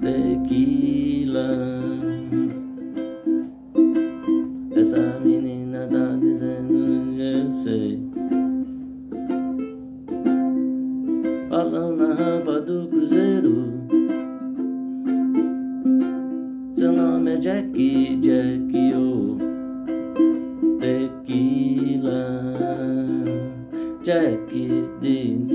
tequila. Essa menina tá dizendo que eu sei. Falando na rampa do cruzeiro. Seu nome é Jack, Jack, oh, tequila. Jack de